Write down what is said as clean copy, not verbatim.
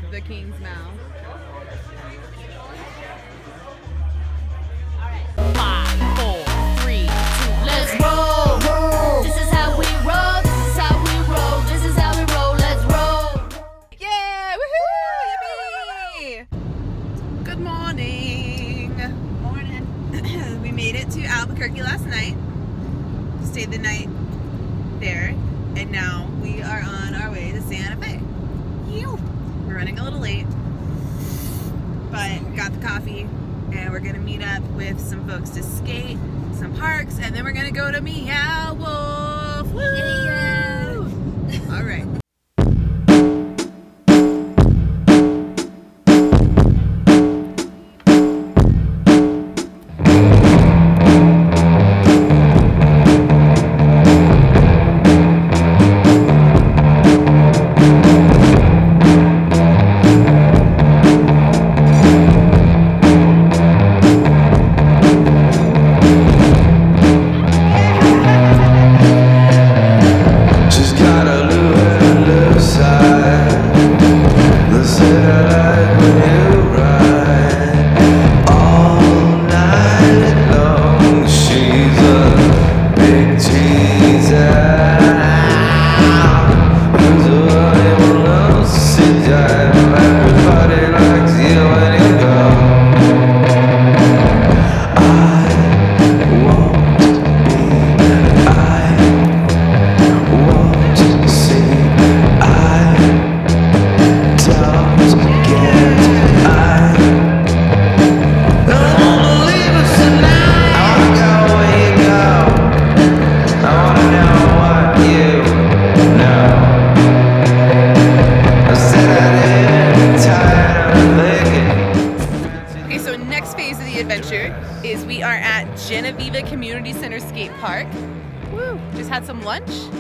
the King's Mouth. Albuquerque last night, stayed the night there, and now we are on our way to Santa Fe. We're running a little late, but got the coffee, and we're gonna meet up with some folks to skate, some parks, and then we're gonna go to Meow Wolf. Woo! Yeah. All right. Is we are at Genevieve Community Center Skate Park. Woo! Just had some lunch